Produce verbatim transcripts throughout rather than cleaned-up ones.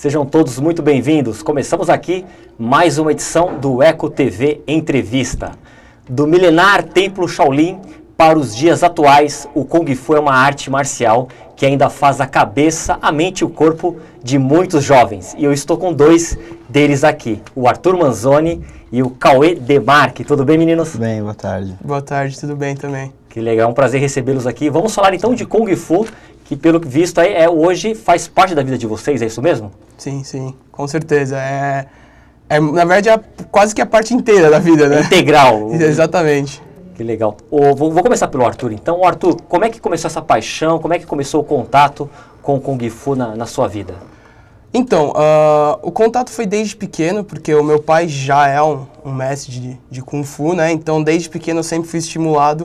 Sejam todos muito bem-vindos. Começamos aqui mais uma edição do Eco T V Entrevista. Do milenar Templo Shaolin para os dias atuais, o Kung Fu é uma arte marcial que ainda faz a cabeça, a mente e o corpo de muitos jovens. E eu estou com dois deles aqui, o Arthur Manzoni e o Cauê Demarque. Tudo bem, meninos? Tudo bem, boa tarde. Boa tarde, tudo bem também. Que legal, é um prazer recebê-los aqui. Vamos falar então de Kung Fu, que pelo visto aí é, hoje faz parte da vida de vocês, é isso mesmo? Sim, sim, com certeza. É, é na verdade, é quase que a parte inteira da vida, né? É integral. Exatamente. Que legal. O, vou, vou começar pelo Arthur, então. O Arthur, como é que começou essa paixão, como é que começou o contato com o Kung Fu na, na sua vida? Então, uh, o contato foi desde pequeno, porque o meu pai já é um, um mestre de, de Kung Fu, né? Então, desde pequeno eu sempre fui estimulado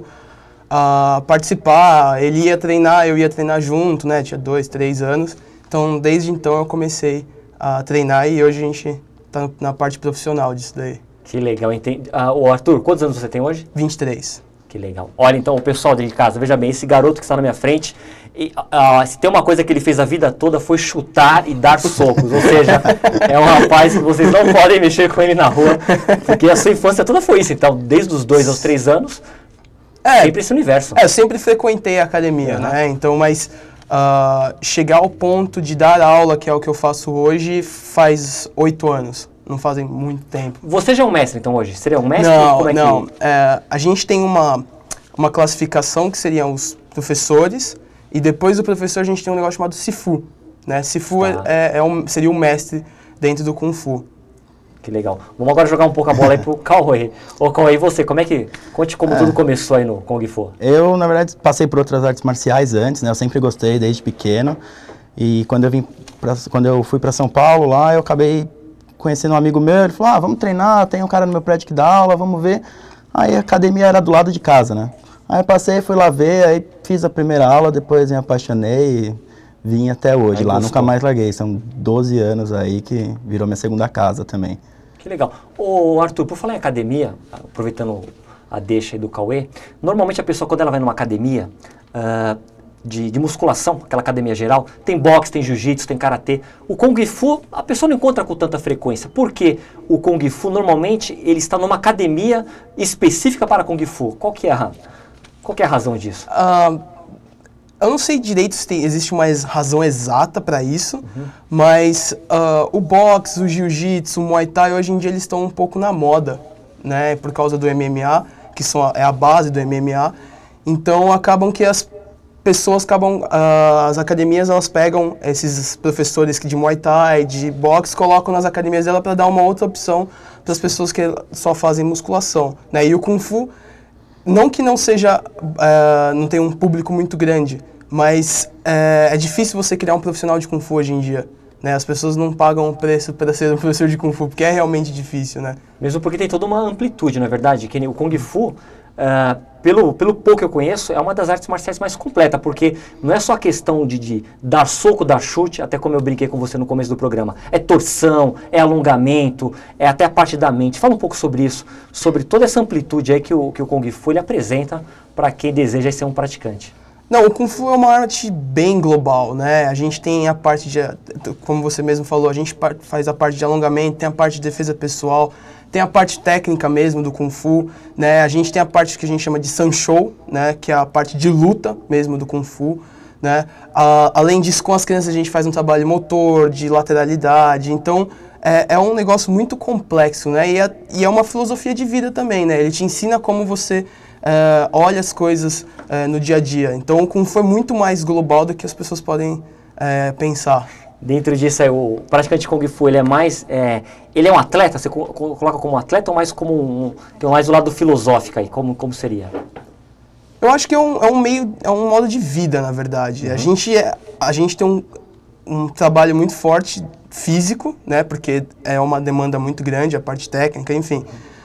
a participar. Ele ia treinar, eu ia treinar junto, né? Tinha dois, três anos. Então, desde então eu comecei a treinar e hoje a gente tá na parte profissional disso daí. Que legal. Entendi. Ah, o Arthur, quantos anos você tem hoje? vinte e três. Que legal. Olha, então, o pessoal de casa, veja bem, esse garoto que está na minha frente, e, ah, se tem uma coisa que ele fez a vida toda foi chutar e dar socos. Ou seja, é um rapaz que vocês não podem mexer com ele na rua, porque a sua infância toda foi isso. Então, desde os dois aos três anos, é, sempre esse universo. É, eu sempre frequentei a academia, uhum. né? Então, mas uh, chegar ao ponto de dar aula, que é o que eu faço hoje, faz oito anos. Não fazem muito tempo. Você já é um mestre, então, hoje? Seria um mestre? Não, Como é não. Que... É, a gente tem uma, uma classificação que seriam os professores, e depois do professor a gente tem um negócio chamado Sifu. Né? Sifu tá. é, é um, seria um mestre dentro do Kung Fu. Que legal. Vamos agora jogar um pouco a bola aí pro Cauê. Ô, Cauê, e você? Como é que... Conte como é. tudo começou aí no Kung Fu. Eu, na verdade, passei por outras artes marciais antes, né? Eu sempre gostei desde pequeno. E quando eu, vim pra, quando eu fui para São Paulo, lá, eu acabei conhecendo um amigo meu, ele falou, ah, vamos treinar, tem um cara no meu prédio que dá aula, vamos ver. Aí a academia era do lado de casa, né? Aí eu passei, fui lá ver, aí fiz a primeira aula, depois me apaixonei e vim até hoje. Aí lá gostou. Nunca mais larguei, são doze anos aí que virou minha segunda casa também. Que legal. Ô Arthur, por falar em academia, aproveitando a deixa aí do Cauê, normalmente a pessoa quando ela vai numa academia, uh, De, de musculação, aquela academia geral, tem boxe, tem jiu-jitsu, tem karatê. O Kung Fu, a pessoa não encontra com tanta frequência. Por que o Kung Fu, normalmente, ele está numa academia específica para Kung Fu? Qual que é a, qual que é a razão disso? Uh, eu não sei direito se tem, existe uma razão exata para isso, uhum. mas uh, o boxe, o jiu-jitsu, o Muay Thai, hoje em dia eles estão um pouco na moda, né? Por causa do M M A, que são a, é a base do M M A. Então, acabam que as pessoas acabam, uh, as academias elas pegam esses professores de Muay Thai, de boxe, colocam nas academias dela para dar uma outra opção para as pessoas que só fazem musculação, né? E o Kung Fu, não que não seja, uh, não tenha um público muito grande, mas uh, é difícil você criar um profissional de Kung Fu hoje em dia, né? As pessoas não pagam o preço para ser um professor de Kung Fu, porque é realmente difícil, né? Mesmo porque tem toda uma amplitude, não é verdade? Que o Kung Fu, Uh, pelo, pelo pouco que eu conheço, é uma das artes marciais mais completas, porque não é só a questão de, de dar soco, dar chute, até como eu brinquei com você no começo do programa, é torção, é alongamento, é até a parte da mente. Fala um pouco sobre isso, sobre toda essa amplitude aí que o, que o Kung Fu ele apresenta para quem deseja ser um praticante. Não, o Kung Fu é uma arte bem global, né? A gente tem a parte de, como você mesmo falou, a gente faz a parte de alongamento, tem a parte de defesa pessoal, tem a parte técnica mesmo do Kung Fu, né? A gente tem a parte que a gente chama de Sanshou, né? Que é a parte de luta mesmo do Kung Fu, né? Ah, além disso, com as crianças a gente faz um trabalho motor, de lateralidade, então é, é um negócio muito complexo, né? E é, e é uma filosofia de vida também, né? Ele te ensina como você Uh, olha as coisas uh, no dia a dia. Então, o Kung Fu é muito mais global do que as pessoas podem uh, pensar. Dentro disso, aí, o praticante de Kung Fu, ele é mais... É, ele é um atleta? Você co coloca como um atleta ou mais como um... Tem mais o lado filosófico aí, como, como seria? Eu acho que é um, é um meio... É um modo de vida, na verdade. Uhum. A gente, é, a gente tem um, um trabalho muito forte físico, né? Porque é uma demanda muito grande, a parte técnica, enfim...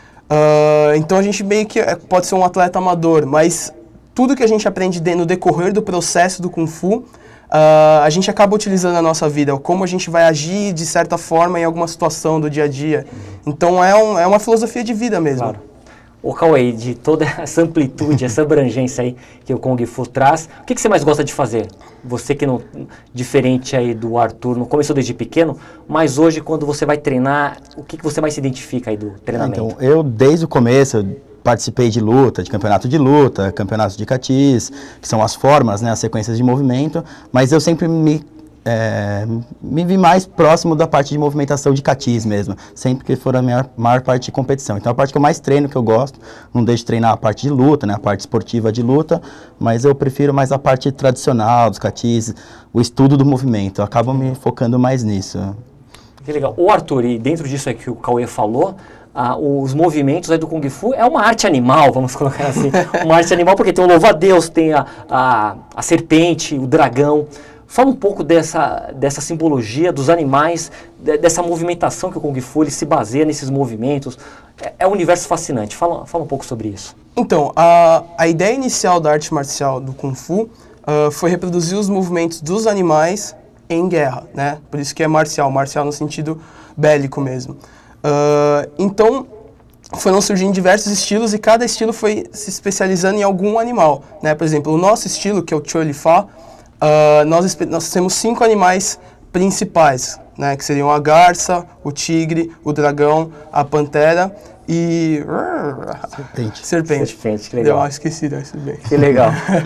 Uh, então a gente meio que pode ser um atleta amador, mas tudo que a gente aprende de, no decorrer do processo do Kung Fu, uh, a gente acaba utilizando na nossa vida, como a gente vai agir de certa forma em alguma situação do dia a dia. Então é, um, é uma filosofia de vida mesmo. Claro. Ô Cauê, de toda essa amplitude, essa abrangência aí que o Kung Fu traz, o que, que você mais gosta de fazer? Você que não, diferente aí do Arthur, não começou desde pequeno, mas hoje quando você vai treinar, o que, que você mais se identifica aí do treinamento? Então, eu desde o começo, eu participei de luta, de campeonato de luta, campeonatos de catis, que são as formas, né, as sequências de movimento, mas eu sempre me É, me vi mais próximo da parte de movimentação de catis mesmo, sempre que for a minha maior parte de competição. Então a parte que eu mais treino, que eu gosto, não deixo de treinar a parte de luta, né, a parte esportiva de luta, mas eu prefiro mais a parte tradicional dos catis, o estudo do movimento, eu acabo me focando mais nisso. Que legal. O Arthur, e dentro disso aí que o Cauê falou, ah, os movimentos aí do Kung Fu é uma arte animal, vamos colocar assim, uma arte animal porque tem o louva-a-Deus, tem a, a, a serpente, o dragão. Fala um pouco dessa, dessa simbologia dos animais, de, dessa movimentação que o Kung Fu ele se baseia nesses movimentos. É, é um universo fascinante. Fala, fala um pouco sobre isso. Então, a, a ideia inicial da arte marcial do Kung Fu uh, foi reproduzir os movimentos dos animais em guerra, né? Por isso que é marcial, marcial no sentido bélico mesmo. Uh, então, foram surgindo diversos estilos e cada estilo foi se especializando em algum animal, né? Por exemplo, o nosso estilo, que é o Chou Li Fa, Uh, nós, nós temos cinco animais principais, né, que seriam a garça, o tigre, o dragão, a pantera e... Serpente. Serpente. Serpente, que legal. Deu uma esquecida, isso bem. Que legal.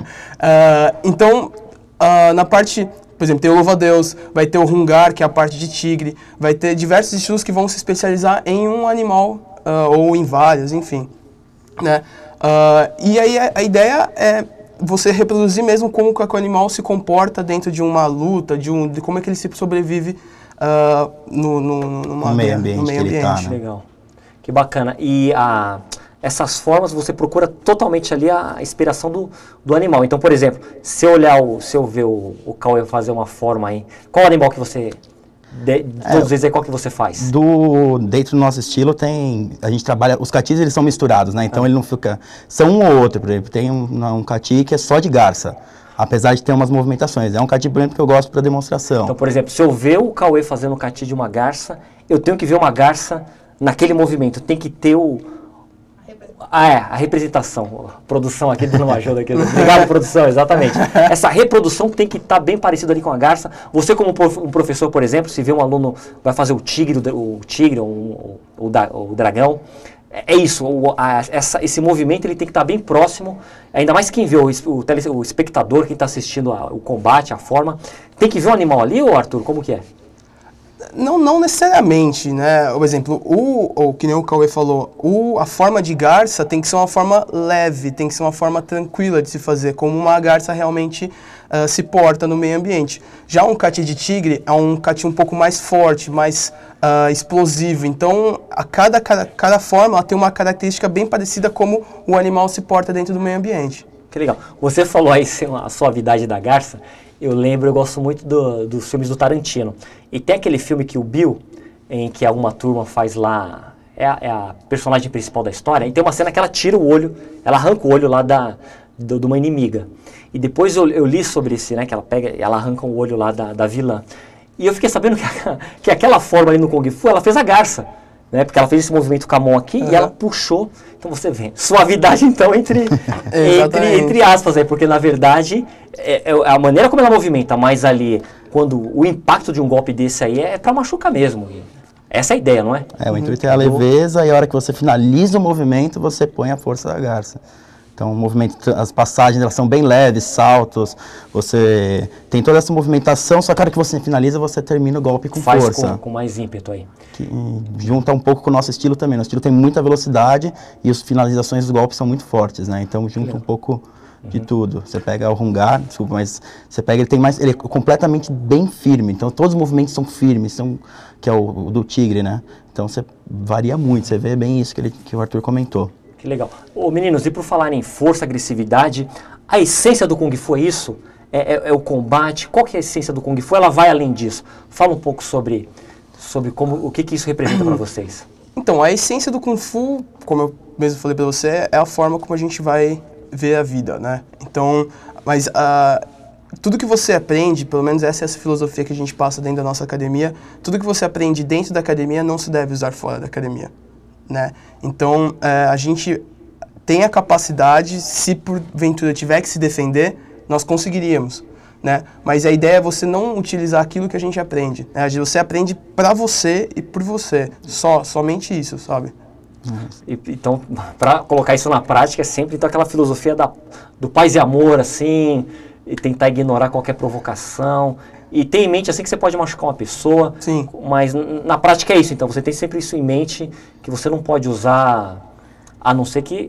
uh, então, uh, na parte, por exemplo, tem o louva-a-Deus, vai ter o hungar, que é a parte de tigre, vai ter diversos estilos que vão se especializar em um animal, uh, ou em vários, enfim. Né? Uh, e aí a, a ideia é você reproduzir mesmo como que o animal se comporta dentro de uma luta, de, um, de como é que ele se sobrevive uh, no, no, numa, no meio ambiente. No meio ambiente. Que ele tá, né? Legal. Que bacana. E a, essas formas você procura totalmente ali a inspiração do, do animal. Então, por exemplo, se eu olhar, o, se eu ver o, o Cauê fazer uma forma aí, qual animal que você... De, de É, todos eles aí, qual que você faz? Do, dentro do nosso estilo tem, a gente trabalha, os catis eles são misturados, né, então ah. ele não fica, são um ou outro, por exemplo, tem um, um cati que é só de garça, apesar de ter umas movimentações, é um cati, por exemplo, que eu gosto para demonstração. Então, por exemplo, se eu ver o Cauê fazendo o cati de uma garça, eu tenho que ver uma garça naquele movimento, tem que ter o... Ah, é, a representação. A produção aqui dando uma ajuda aqui. Obrigado, produção, exatamente. Essa reprodução tem que estar tá bem parecida ali com a garça. Você, como um professor, por exemplo, se vê um aluno vai fazer o tigre, o tigre ou o, o, o dragão, é isso. O, a, essa, esse movimento ele tem que estar tá bem próximo. Ainda mais quem vê, o, o, tele, o espectador, quem está assistindo a, o combate, a forma, tem que ver o animal ali, ô Arthur? Como que é? Não, não necessariamente, né? Por exemplo, o, o que nem o Cauê falou, o, a forma de garça tem que ser uma forma leve, tem que ser uma forma tranquila de se fazer, como uma garça realmente uh, se porta no meio ambiente. Já um cati de tigre é um cati um pouco mais forte, mais uh, explosivo. Então, a cada, cada, cada forma ela tem uma característica bem parecida como o animal se porta dentro do meio ambiente. Que legal. Você falou aí a suavidade da garça. Eu lembro, eu gosto muito do, dos filmes do Tarantino. E tem aquele filme que o Bill, em que alguma turma faz lá, é a, é a personagem principal da história, e tem uma cena que ela tira o olho, ela arranca o olho lá da, do, de uma inimiga. E depois eu, eu li sobre isso, né, que ela pega, ela arranca o olho lá da, da vilã. E eu fiquei sabendo que, a, que aquela forma ali no Kung Fu, ela fez a garça. Né, porque ela fez esse movimento com a mão aqui, uhum, e ela puxou. Então você vê, suavidade então entre, entre, entre aspas, aí, porque na verdade é, é a maneira como ela movimenta, mas ali, quando o impacto de um golpe desse aí é para machucar mesmo. Essa é a ideia, não é? É, o intuito é a leveza, e a hora que você finaliza o movimento, você põe a força da garça. Então, o movimento, as passagens elas são bem leves, saltos, você tem toda essa movimentação, só que a hora que você finaliza, você termina o golpe com Faz força. Com, com mais ímpeto aí. Que junta um pouco com o nosso estilo também. Nosso estilo tem muita velocidade e as finalizações dos golpes são muito fortes, né? Então, junta um pouco de uhum. tudo. Você pega o hungar, desculpa, mas você pega, ele tem mais, ele é completamente bem firme. Então, todos os movimentos são firmes, são, que é o, o do tigre, né? Então, você varia muito, você vê bem isso que, ele, que o Arthur comentou. Que legal. Ô, meninos, e por falar em força, agressividade, a essência do Kung Fu é isso? É, é, é o combate? Qual que é a essência do Kung Fu? Ela vai além disso. Fala um pouco sobre, sobre como, o que, que isso representa para vocês. Então, a essência do Kung Fu, como eu mesmo falei para você, é a forma como a gente vai ver a vida, né? Então, mas uh, tudo que você aprende, pelo menos essa é essa filosofia que a gente passa dentro da nossa academia, tudo que você aprende dentro da academia não se deve usar fora da academia. Né? Então, é, a gente tem a capacidade, se porventura tiver que se defender, nós conseguiríamos. Né? Mas a ideia é você não utilizar aquilo que a gente aprende. Né? Você aprende para você e por você. Só, somente isso, sabe? E, então, para colocar isso na prática, é sempre então, aquela filosofia da, do paz e amor, assim, e tentar ignorar qualquer provocação. E ter em mente assim que você pode machucar uma pessoa. Sim. Mas na prática é isso. Então, você tem sempre isso em mente, que você não pode usar, a não ser que...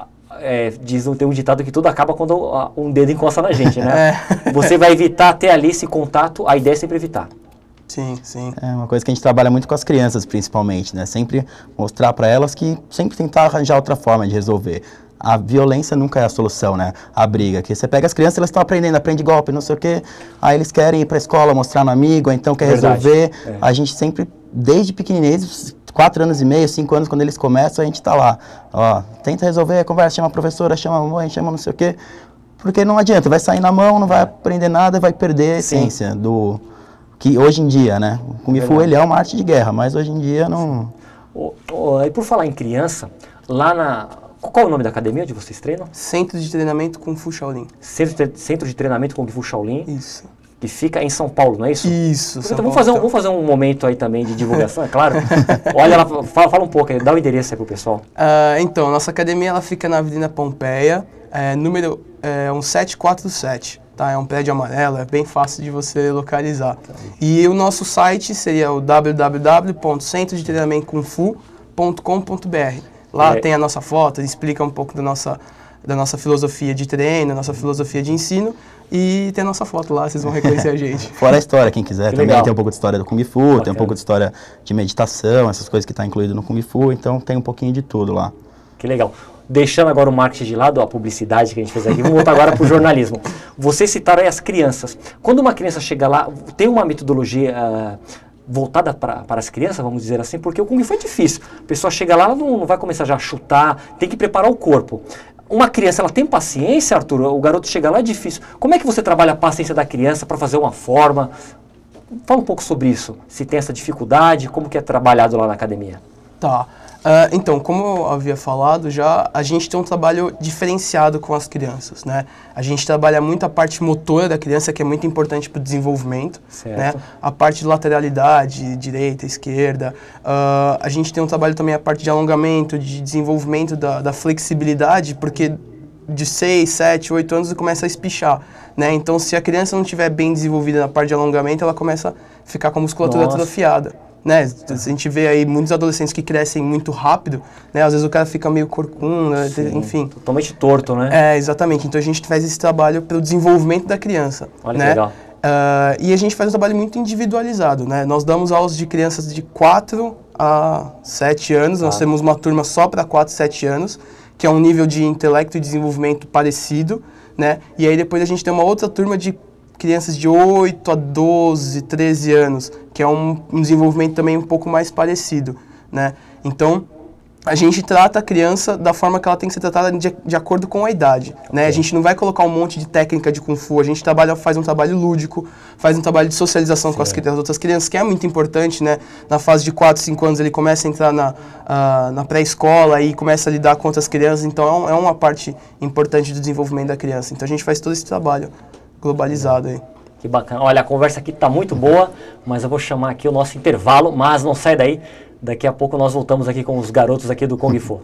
É, diz, tem um ditado que tudo acaba quando um dedo encosta na gente, né? É. Você vai evitar até ali esse contato, a ideia é sempre evitar. Sim, sim. É uma coisa que a gente trabalha muito com as crianças, principalmente, né? Sempre mostrar para elas que sempre tentar arranjar outra forma de resolver. A violência nunca é a solução, né? A briga. Que você pega as crianças, elas estão aprendendo, aprende golpe, não sei o quê. Aí eles querem ir para a escola mostrar no amigo, ou então quer Verdade. resolver. É. A gente sempre, desde pequenininhos, quatro anos e meio, cinco anos, quando eles começam, a gente está lá. Ó, tenta resolver, conversa, chama a professora, chama a mãe, chama não sei o quê. Porque não adianta, vai sair na mão, não vai aprender nada, vai perder a essência Sim. do... Que hoje em dia, né? O Kung Fu, ele é uma arte de guerra, mas hoje em dia não... Oh, oh, e por falar em criança, lá na... Qual é o nome da academia onde vocês treinam? Centro de Treinamento Kung Fu Shaolin. Centro de, Centro de Treinamento Kung Fu Shaolin? Isso. Que fica em São Paulo, não é isso? Isso, Então vamos fazer, um, vamos fazer um momento aí também de divulgação, é claro. Olha, ela, fala, fala um pouco aí, dá o endereço aí pro pessoal. Uh, então, nossa academia ela fica na Avenida Pompeia, é, número é, um sete quatro sete. Tá, é um prédio amarelo, é bem fácil de você localizar. Tá. E o nosso site seria o w w w ponto centro de treinamento kung fu ponto com ponto b r. Lá é. tem a nossa foto, explica um pouco da nossa, da nossa filosofia de treino, nossa filosofia de ensino. E tem a nossa foto lá, vocês vão reconhecer a gente. Fora a história, quem quiser. Que também legal. Tem um pouco de história do Kung Fu, Bacana. Tem um pouco de história de meditação, essas coisas que estão tá incluídas no Kung Fu. Então tem um pouquinho de tudo lá. Que legal. Deixando agora o marketing de lado, a publicidade que a gente fez aqui, vamos voltar agora para o jornalismo. Vocês citaram aí as crianças. Quando uma criança chega lá, tem uma metodologia uh, voltada para as crianças, vamos dizer assim, porque o Kung Fu é difícil. A pessoa chega lá, ela não, não vai começar já a chutar, tem que preparar o corpo. Uma criança, ela tem paciência, Arthur? O garoto chega lá, é difícil. Como é que você trabalha a paciência da criança para fazer uma forma? Fala um pouco sobre isso. Se tem essa dificuldade, como que é trabalhado lá na academia? Tá. Uh, então, como eu havia falado já, a gente tem um trabalho diferenciado com as crianças, né? A gente trabalha muito a parte motora da criança, que é muito importante para o desenvolvimento, certo. né? A parte de lateralidade, direita, esquerda. Uh, a gente tem um trabalho também a parte de alongamento, de desenvolvimento da, da flexibilidade, porque de seis, sete, oito anos começa a espichar, né? Então, se a criança não estiver bem desenvolvida na parte de alongamento, ela começa a ficar com a musculatura Nossa. atrofiada. Né? A gente vê aí muitos adolescentes que crescem muito rápido, né? Às vezes o cara fica meio corcunda, Sim, enfim. Totalmente torto, né? É, exatamente. Então a gente faz esse trabalho pelo desenvolvimento da criança. Olha né? que legal. Uh, e a gente faz um trabalho muito individualizado, né? Nós damos aulas de crianças de quatro a sete anos, ah. nós temos uma turma só para quatro, sete anos, que é um nível de intelecto e desenvolvimento parecido, né? E aí depois a gente tem uma outra turma de crianças de oito a doze, treze anos, que é um, um desenvolvimento também um pouco mais parecido, né? Então, a gente trata a criança da forma que ela tem que ser tratada de, de acordo com a idade, né? A gente não vai colocar um monte de técnica de Kung Fu, a gente trabalha, faz um trabalho lúdico, faz um trabalho de socialização com as, as outras crianças, que é muito importante, né? Na fase de quatro, cinco anos ele começa a entrar na, uh, na pré-escola e começa a lidar com outras crianças, então é uma parte importante do desenvolvimento da criança. Então a gente faz todo esse trabalho globalizado aí. Que bacana. Olha, a conversa aqui está muito boa, mas eu vou chamar aqui o nosso intervalo, mas não sai daí. Daqui a pouco nós voltamos aqui com os garotos aqui do Kung Fu.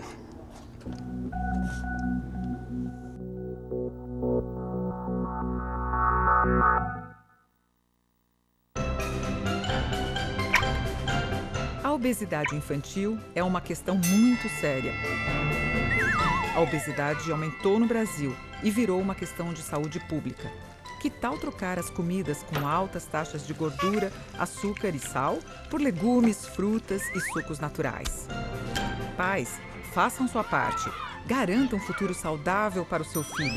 A obesidade infantil é uma questão muito séria. A obesidade aumentou no Brasil e virou uma questão de saúde pública. Que tal trocar as comidas com altas taxas de gordura, açúcar e sal por legumes, frutas e sucos naturais? Pais, façam sua parte. Garantam um futuro saudável para o seu filho.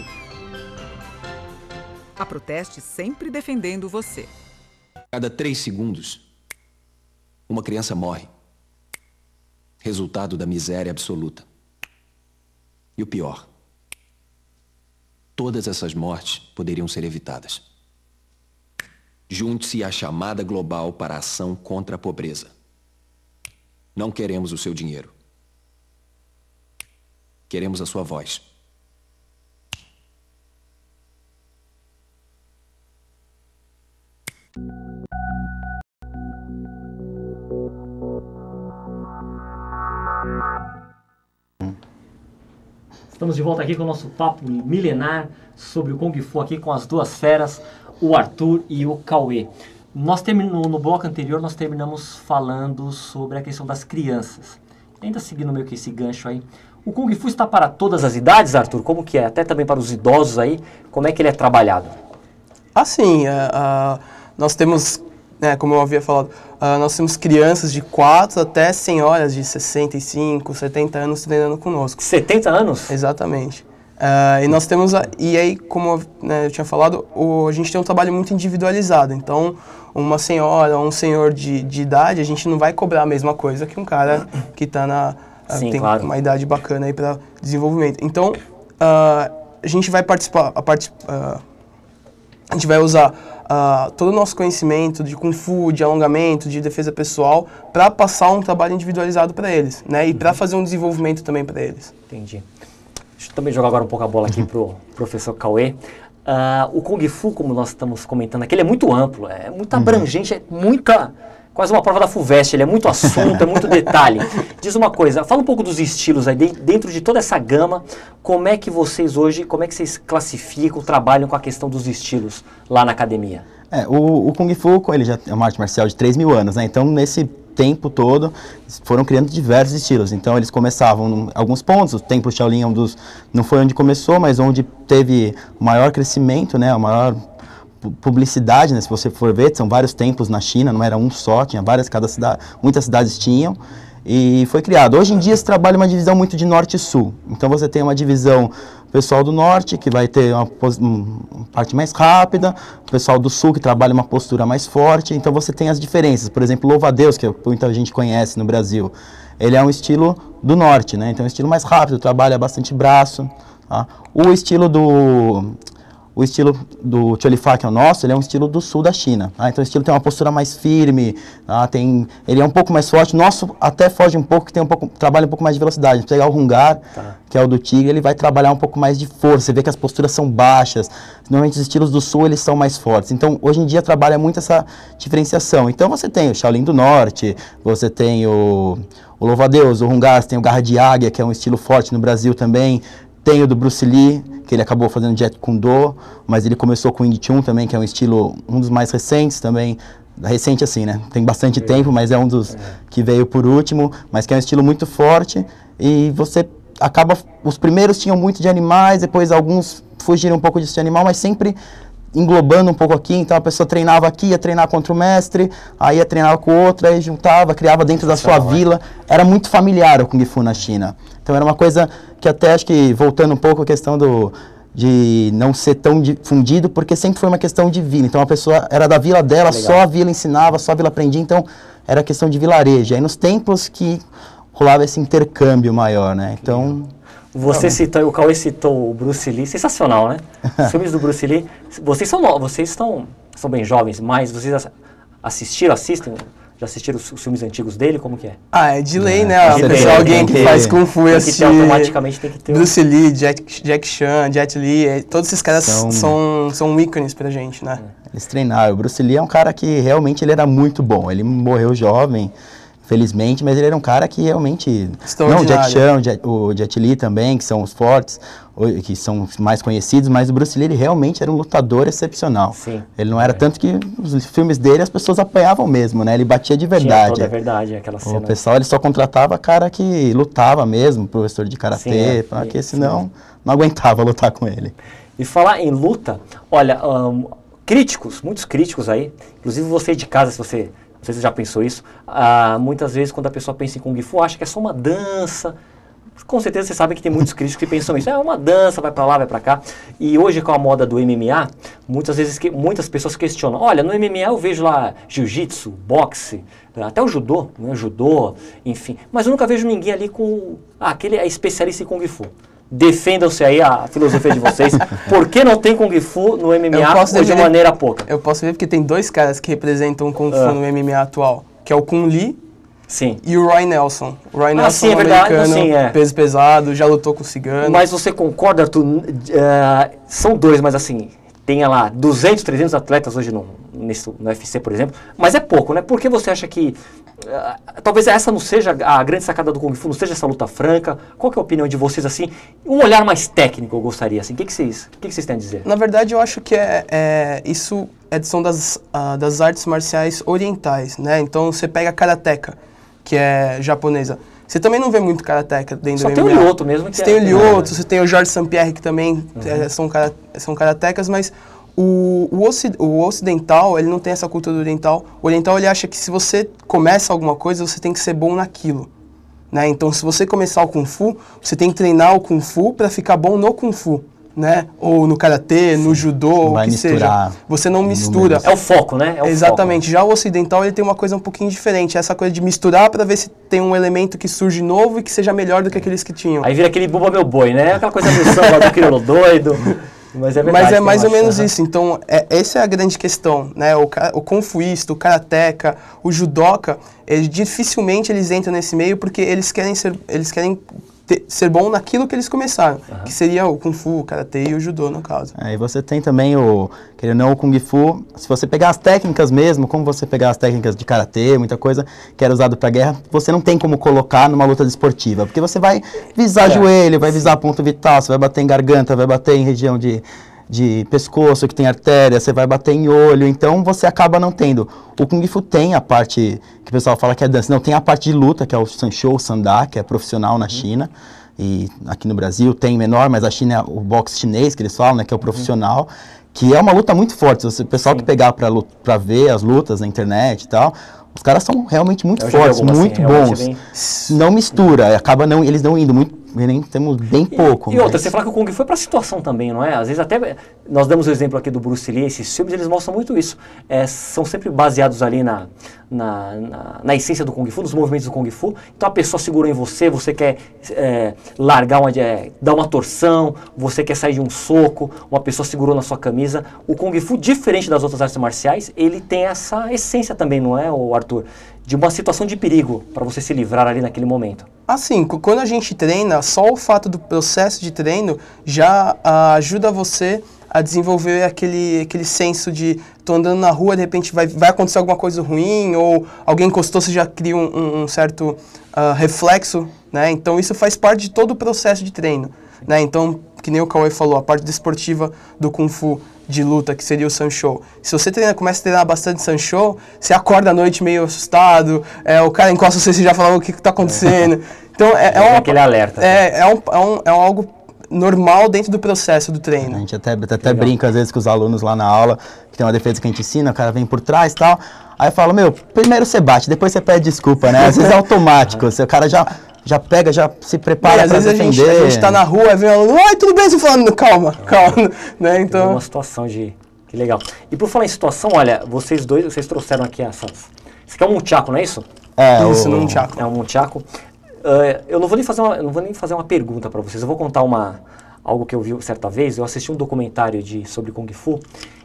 A Proteste sempre defendendo você. Cada três segundos, uma criança morre. Resultado da miséria absoluta. E o pior, todas essas mortes poderiam ser evitadas. Junte-se à chamada global para a ação contra a pobreza. Não queremos o seu dinheiro. Queremos a sua voz. Estamos de volta aqui com o nosso papo milenar sobre o Kung Fu aqui com as duas feras, o Arthur e o Cauê. Nós terminamos, no bloco anterior nós terminamos falando sobre a questão das crianças. Ainda seguindo meio que esse gancho aí, o Kung Fu está para todas as idades, Arthur? Como que é? Até também para os idosos aí, como é que ele é trabalhado? Assim, uh, uh, nós temos, né, como eu havia falado, uh, nós temos crianças de quatro até senhoras de sessenta e cinco, setenta anos treinando conosco. setenta anos? Exatamente. Uh, e nós temos, a, e aí, como, né, eu tinha falado, o, a gente tem um trabalho muito individualizado. Então, uma senhora ou um senhor de, de idade, a gente não vai cobrar a mesma coisa que um cara que está na, Sim, tem claro. uma idade bacana aí para desenvolvimento. Então, uh, a gente vai participar, a, part, uh, a gente vai usar uh, todo o nosso conhecimento de Kung Fu, de alongamento, de defesa pessoal, para passar um trabalho individualizado para eles, né? E para fazer um desenvolvimento também para eles. Entendi. Deixa eu também jogar agora um pouco a bola aqui pro professor Cauê. Uh, o Kung Fu, como nós estamos comentando aqui, ele é muito amplo, é muito abrangente, é muita, quase uma prova da FUVEST, ele é muito assunto, é muito detalhe. Diz uma coisa, fala um pouco dos estilos aí, dentro de toda essa gama, como é que vocês hoje, como é que vocês classificam, trabalham com a questão dos estilos lá na academia? É, o, o Kung Fu, ele já é uma arte marcial de três mil anos, né? Então, nesse tempo todo, foram criando diversos estilos. Então, eles começavam em alguns pontos, o Templo Shaolin é um dos, não foi onde começou, mas onde teve o maior crescimento, né? A maior publicidade, né? Se você for ver, são vários templos na China, não era um só, tinha várias, cada cidade, muitas cidades tinham. E foi criado. Hoje em dia se trabalha uma divisão muito de norte e sul. Então você tem uma divisão pessoal do norte, que vai ter uma, uma parte mais rápida, o pessoal do sul, que trabalha uma postura mais forte. Então você tem as diferenças. Por exemplo, Louva-a-Deus, que muita gente conhece no Brasil, ele é um estilo do norte, né? Então é um estilo mais rápido, trabalha bastante braço. Tá? O estilo do... O estilo do Tiolifá, que é o nosso, ele é um estilo do sul da China. Tá? Então o estilo tem uma postura mais firme, tá? tem, ele é um pouco mais forte. O nosso até foge um pouco, que tem um pouco, trabalha um pouco mais de velocidade. Se pegar o Hungar, tá. que é o do Tigre, ele vai trabalhar um pouco mais de força. Você vê que as posturas são baixas. Normalmente os estilos do sul, eles são mais fortes. Então hoje em dia trabalha muito essa diferenciação. Então você tem o Shaolin do Norte, você tem o, o Louva-a-Deus, o Hungar, você tem o Garra de Águia, que é um estilo forte no Brasil também. Tem o do Bruce Lee, que ele acabou fazendo Jeet Kune Do, mas ele começou com o Wing Chun também, que é um estilo, um dos mais recentes também, recente assim, né? Tem bastante é. tempo, mas é um dos é. que veio por último, mas que é um estilo muito forte, e você acaba, os primeiros tinham muito de animais, depois alguns fugiram um pouco disso de animal, mas sempre englobando um pouco aqui, então a pessoa treinava aqui, ia treinar contra o mestre, aí ia treinar com o outro, aí juntava, criava dentro da sua vila, era muito familiar o Kung Fu na China. Então era uma coisa que até acho que, voltando um pouco a questão do, de não ser tão difundido, porque sempre foi uma questão de vila, então a pessoa era da vila dela, Legal. só a vila ensinava, só a vila aprendia, então era questão de vilarejo. Aí nos templos que rolava esse intercâmbio maior, né, então... Você citou, o Cauê citou o Bruce Lee, sensacional, né? Os filmes do Bruce Lee, vocês são novos, vocês estão, são bem jovens, mas vocês assistiram, assistem, já assistiram os, os filmes antigos dele, como que é? Ah, é de lei, é, né? de Lei, alguém que, que faz Kung Fu e assistir... automaticamente tem que ter... Bruce Lee, Jack, Jack Chan, Jet Li, é, todos esses caras são, são, são ícones pra gente, né? Eles treinaram. O Bruce Lee é um cara que realmente ele era muito bom, ele morreu jovem, felizmente, mas ele era um cara que realmente... Não, o Jack Chan, o Jet, o Jet Li também, que são os fortes, que são mais conhecidos, mas o Bruce Lee ele realmente era um lutador excepcional. Sim. Ele não era é. tanto que os filmes dele as pessoas apanhavam mesmo, né? Ele batia de verdade. Tinha toda a verdade, aquela cena. O pessoal ele só contratava cara que lutava mesmo, professor de karatê, é. porque senão sim. não aguentava lutar com ele. E falar em luta, olha, um, críticos, muitos críticos aí, inclusive você de casa, se você... Não sei se você já pensou isso, ah, muitas vezes quando a pessoa pensa em Kung Fu, acha que é só uma dança. Com certeza você sabe que tem muitos críticos que pensam isso. É uma dança, vai pra lá, vai pra cá. E hoje com a moda do M M A, muitas vezes que, muitas pessoas questionam. Olha, no M M A eu vejo lá jiu-jitsu, boxe, até o judô, né, judô, enfim. Mas eu nunca vejo ninguém ali com... Ah, aquele é especialista em Kung Fu. Defendam-se aí a filosofia de vocês. Por que não tem Kung Fu no M M A ou de maneira pouca? Eu posso ver porque tem dois caras que representam o Kung Fu uh. no M M A atual, que é o Kun Lee Sim. E o Roy Nelson. O Roy Ah, Nelson sim, é um verdade, americano, sim, é. peso pesado, já lutou com o cigano. Mas você concorda, Arthur? Uh, são dois, mas assim, tem lá duzentos, trezentos atletas hoje no, nesse, no U F C, por exemplo, mas é pouco, né? Por que você acha que uh, talvez essa não seja a grande sacada do Kung Fu, não seja essa luta franca? Qual que é a opinião de vocês, assim? Um olhar mais técnico eu gostaria, assim. O que, que, vocês, que, que vocês têm a dizer? Na verdade, eu acho que é, é isso é, são das, uh, das artes marciais orientais, né? Então, você pega a karateka, que é japonesa. Você também não vê muito karateka dentro Só do tem M M A. o Lyoto mesmo. Que você é, tem o Lyoto, é, você tem o Jorge Saint-Pierre, que também uhum. é, são, cara, são karatecas, mas o, o, ocid, o ocidental, ele não tem essa cultura oriental. O oriental, ele acha que se você começa alguma coisa, você tem que ser bom naquilo. Né? Então, se você começar o Kung Fu, você tem que treinar o Kung Fu para ficar bom no Kung Fu. Né? Ou no karatê, no judô, o que seja. Você não mistura. É o foco, né? É o Exatamente. Foco. Já o ocidental, ele tem uma coisa um pouquinho diferente. Essa coisa de misturar para ver se tem um elemento que surge novo e que seja melhor do que aqueles que tinham. Aí vira aquele buba meu boi, né? Aquela coisa do samba do crioulo doido. Mas é verdade. Mas é mais ou menos uhum. isso. Então, é, essa é a grande questão. Né? O, o confuísta, o karateka, o judoca, eles, dificilmente eles entram nesse meio porque eles querem ser... Eles querem Ter, ser bom naquilo que eles começaram, uhum. que seria o Kung Fu, o Karatê e o Judô, no caso. É, e você tem também o, querendo ou não, o Kung Fu, se você pegar as técnicas mesmo, como você pegar as técnicas de Karatê, muita coisa que era usado para guerra, você não tem como colocar numa luta desportiva, porque você vai visar é, joelho, vai visar ponto vital, você vai bater em garganta, vai bater em região de... de pescoço, que tem artéria, você vai bater em olho, então você acaba não tendo. O Kung Fu tem a parte, que o pessoal fala que é dança, não, tem a parte de luta, que é o Sanshou, o Sanda, que é profissional na China, e aqui no Brasil tem menor, mas a China é o boxe chinês, que eles falam, né, que é o profissional, que é uma luta muito forte. Se o pessoal Sim. que pegar para ver as lutas na internet e tal, os caras são realmente muito fortes, muito assim, bons. Bem... Não mistura, acaba não, eles não indo muito, nem temos bem pouco. E, e mas... outra, você fala que o Kung foi para a situação também, não é? Às vezes até, nós damos o exemplo aqui do Bruce Lee, esses filmes, eles mostram muito isso. É, são sempre baseados ali na, na, na, na essência do Kung Fu, nos movimentos do Kung Fu. Então a pessoa segurou em você, você quer é, largar, uma, é, dar uma torção, você quer sair de um soco, uma pessoa segurou na sua camisa. O Kung Fu, diferente das outras artes marciais, ele tem essa essência também, não é, o Arthur? De uma situação de perigo, para você se livrar ali naquele momento. Assim, quando a gente treina, só o fato do processo de treino já ah, ajuda você a desenvolver aquele, aquele senso de tô andando na rua, de repente vai, vai acontecer alguma coisa ruim, ou alguém encostou, você já cria um, um, um certo uh, reflexo, né? Então isso faz parte de todo o processo de treino, né? Então, que nem o Cauê falou, a parte desportiva do Kung Fu de luta, que seria o Sanshou. Se você treina, começa a treinar bastante Sanshou, você acorda à noite meio assustado, é, o cara encosta você e já fala o que está acontecendo. Então, é, é, uma, aquele alerta. É, é, um, é, um, é um algo normal dentro do processo do treino. A gente até, até brinca às vezes com os alunos lá na aula, que tem uma defesa que a gente ensina, o cara vem por trás e tal, aí eu falo, meu, primeiro você bate, depois você pede desculpa, né? Às vezes é automático, o cara já... já pega, já se prepara para defender. Às vezes a gente está na rua, vem um aluno, ai, tudo bem, você falando, calma, calma, né, então... É uma situação de... Que legal. E por falar em situação, olha, vocês dois, vocês trouxeram aqui essas... Isso aqui é um munchaku, não é isso? É, isso, o... um munchaku. É um munchaku. Uh, eu não vou nem fazer uma, eu não vou nem fazer uma pergunta para vocês, eu vou contar uma, algo que eu vi certa vez. Eu assisti um documentário de, sobre Kung Fu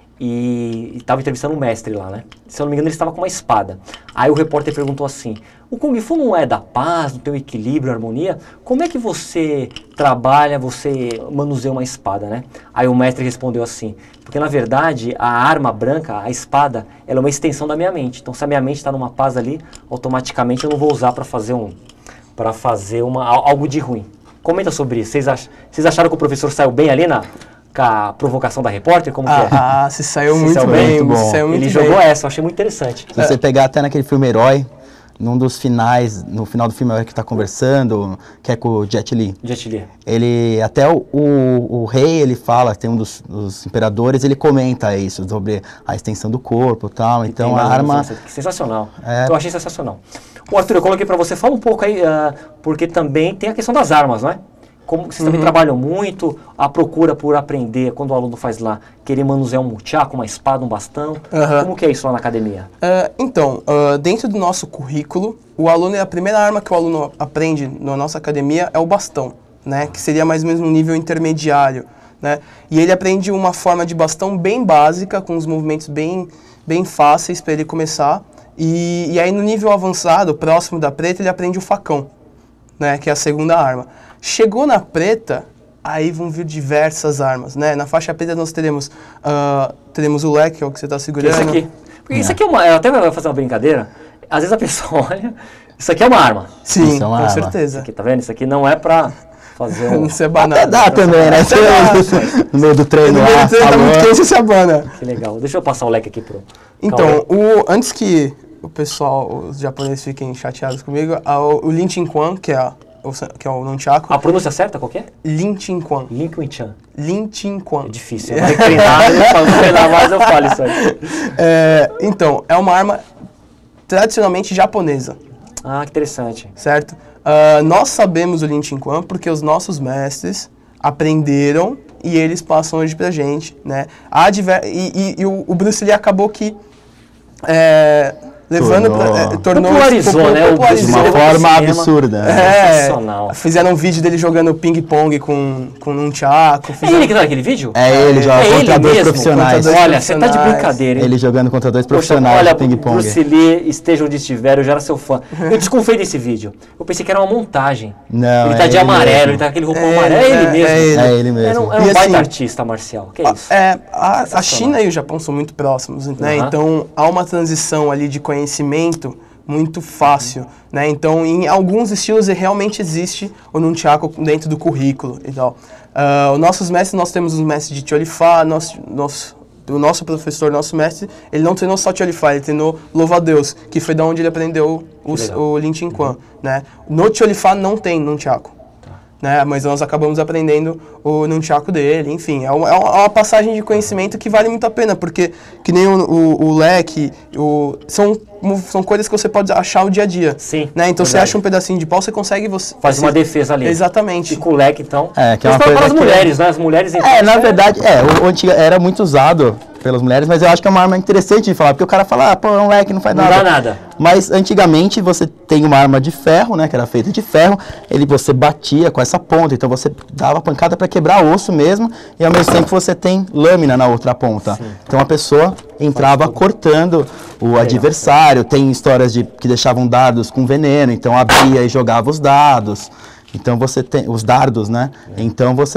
e estava entrevistando um mestre lá, né? Se eu não me engano, ele estava com uma espada. Aí o repórter perguntou assim, o Kung Fu não é da paz, não tem o equilíbrio, a harmonia? Como é que você trabalha, você manuseia uma espada, né? Aí o mestre respondeu assim, porque na verdade a arma branca, a espada, ela é uma extensão da minha mente. Então se a minha mente está numa paz ali, automaticamente eu não vou usar para fazer um... para fazer uma, algo de ruim. Comenta sobre isso. Vocês, ach, vocês acharam que o professor saiu bem ali na com a provocação da repórter? Como ah, que é? Ah, se saiu se muito saiu bem. Muito bom. Saiu muito Ele bem. jogou essa, eu achei muito interessante. Se você pegar até naquele filme Herói, num dos finais, no final do filme que está conversando, que é com o Jet Li. Jet Li. Ele, até o, o, o rei, ele fala, tem um dos, dos imperadores, ele comenta isso, sobre a extensão do corpo e tal, então a arma... Sensacional. É... Eu achei sensacional. O Arthur, eu coloquei para você, fala um pouco aí, uh, porque também tem a questão das armas, não é? Como vocês também Uhum. trabalham muito, a procura por aprender, quando o aluno faz lá, querer manusear um munchaku, uma espada, um bastão, Uhum. como que é isso lá na academia? Uh, então, uh, dentro do nosso currículo, o aluno, a primeira arma que o aluno aprende na nossa academia é o bastão, né? Que seria mais ou menos um nível intermediário, né? E ele aprende uma forma de bastão bem básica, com os movimentos bem, bem fáceis para ele começar. E, e aí no nível avançado, próximo da preta, ele aprende o facão, né, que é a segunda arma. Chegou na preta, aí vão vir diversas armas, né? Na faixa preta nós teremos, uh, teremos o leque, que é o que você está segurando. Isso aqui. Porque isso aqui é uma... Eu até vou fazer uma brincadeira. Às vezes a pessoa olha... Isso aqui é uma arma. Sim, Isso é uma com arma. certeza. Isso aqui, tá vendo? Isso aqui não é pra fazer um... Não se abanar. Até dá também, né? Até dá. No meio do treino No meio lá, do treino tá alô. muito quente, você se abana. Que legal. Deixa eu passar o leque aqui pro... Então, o, antes que o pessoal, os japoneses fiquem chateados comigo, a- o Lin Chin Quan, que é, a- o, que é o nunchaku, A pronúncia certa qual que é? Lin Chin Quan. Lin Kuan Chan. Lin Chin Quan. É difícil. Eu vou ter que treinar, eu vou treinar mais, eu falo isso aí. É, então, é uma arma tradicionalmente japonesa, Ah, que interessante. certo? Ah, nós sabemos o Lin Chin Quan porque os nossos mestres aprenderam e eles passam hoje pra gente, né? Há diver... E, e- e o, o Bruce Lee acabou que é, levando Tornou- pra, é, tornou Popularizou, popu- né? O De popularizou. uma Levou pro forma cinema. absurda. É, Sensacional. fizeram um vídeo dele jogando ping-pong com, com um tchaco. É Fizeram... ele que tá naquele vídeo? É ele, joga É ele contra dois mesmo? profissionais. Contra dois Olha, você tá de profissionais. brincadeira, hein? Ele jogando contra dois Poxa, profissionais olha, de ping-pong. Bruce Lee, esteja onde estiver, eu já era seu fã. Eu desconfiei desse vídeo. Eu pensei que era uma montagem. Não, ele é tá de ele amarelo, mesmo. ele tá com aquele roupão É amarelo. É ele, ele é- mesmo. é ele. É ele mesmo. Era um, era um E baita assim, artista marcial. Que é isso? É, a, a China e o Japão são muito próximos, né? Aham. Então há uma transição ali de conhecimento muito fácil, né? Então em alguns estilos realmente existe o nunchaku dentro do currículo e tal. Ah, os nossos mestres, nós temos os mestres de Tiolifá, nosso, nosso, o nosso professor, nosso mestre, ele não treinou só Tiolifá, ele treinou Louva-a-Deus, que foi da onde ele aprendeu o, legal. o Lin Chin Quan, né? No Tiolifá não tem nunchaku. Né, mas nós acabamos aprendendo o nunchaku dele, enfim, é uma, é uma passagem de conhecimento que vale muito a pena, porque que nem o, o, o leque, o, são, são coisas que você pode achar o dia a dia. Sim, Né? Então você verdade. acha um pedacinho de pau, você consegue... Você, Faz você- uma defesa ali. Exatamente. E com o leque, então. É, que é Mas uma para coisa as que- mulheres, né? As mulheres, então. É, na isso verdade, é, o, o antiga era muito usado pelas mulheres, mas eu acho que é uma arma interessante de falar, porque o cara fala, ah, pô, é um leque, não faz Não nada. dá nada. Mas antigamente você tem uma arma de ferro, né, que era feita de ferro, ele você batia com essa ponta, então você dava pancada para quebrar osso mesmo, e ao mesmo tempo você tem lâmina na outra ponta. Então a pessoa entrava cortando o adversário, tem histórias de que deixavam dados com veneno, então abria e jogava os dados. Então você tem os dardos, né? Então você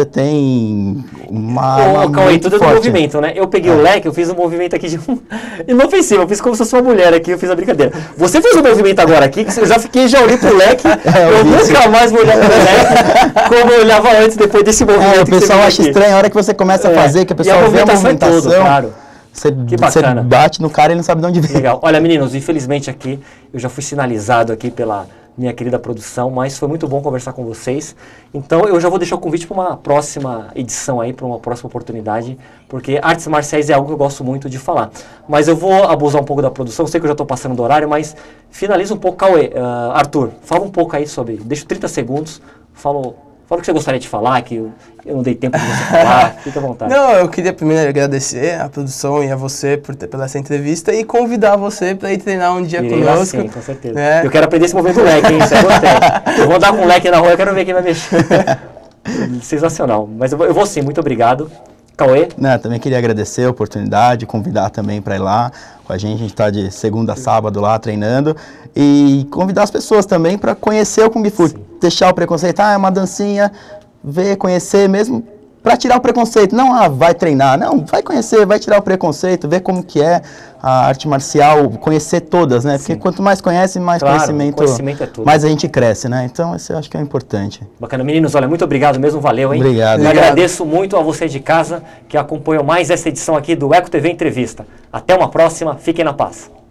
tem uma arma Ô, Cauê, muito tudo do forte. movimento, né? Eu peguei o leque, eu fiz um movimento aqui de um... inofensivo, eu fiz como se fosse uma mulher aqui, eu fiz a brincadeira. Você fez um movimento agora aqui, que eu já fiquei, já olhei pro leque, eu eu vi nunca mais vou olhar pro leque como eu olhava antes, depois desse movimento É, o que você pessoal fez acha aqui. estranho a hora que você começa a É, fazer, que a e a pessoa vê a movimentação é movimentação, tudo, claro. você, Que você bacana. bate no cara e não sabe de onde veio. Legal. Olha, meninos, infelizmente aqui eu já fui sinalizado aqui pela minha querida produção, mas foi muito bom conversar com vocês. Então eu já vou deixar o convite para uma próxima edição aí, para uma próxima oportunidade, porque artes marciais é algo que eu gosto muito de falar. Mas eu vou abusar um pouco da produção, sei que eu já estou passando do horário, mas finaliza um pouco, Cauê. Uh, Arthur, fala um pouco aí sobre, deixa trinta segundos, fala, fala o que você gostaria de falar, que eu, eu não dei tempo de você falar, fica à vontade. Não, eu queria primeiro agradecer a produção e a você por ter, pela essa entrevista e convidar você para ir treinar um dia Irei lá conosco. sim, com certeza. né? Eu quero aprender esse movimento do leque, hein? Isso eu gostei. Eu vou andar com o leque na rua, eu quero ver quem vai mexer. Sensacional. Mas eu vou, eu vou sim, muito obrigado. Cauê? Né, também queria agradecer a oportunidade, convidar também para ir lá com a gente. A gente está de segunda a sábado lá treinando. E convidar as pessoas também para conhecer o Kung Fu. Sim. Deixar o preconceito, ah, é uma dancinha, ver, conhecer mesmo, para tirar o preconceito. Não, ah, vai treinar. Não, vai conhecer, vai tirar o preconceito, ver como que é a arte marcial, conhecer todas, né? Porque Sim. quanto mais conhece, mais claro, conhecimento, conhecimento é tudo. mais a gente cresce, né? Então, isso eu acho que é importante. Bacana. Meninos, olha, muito obrigado mesmo, valeu, hein? Obrigado. Eu Obrigado. agradeço muito a você de casa que acompanhou mais essa edição aqui do Eco T V Entrevista. Até uma próxima, fiquem na paz.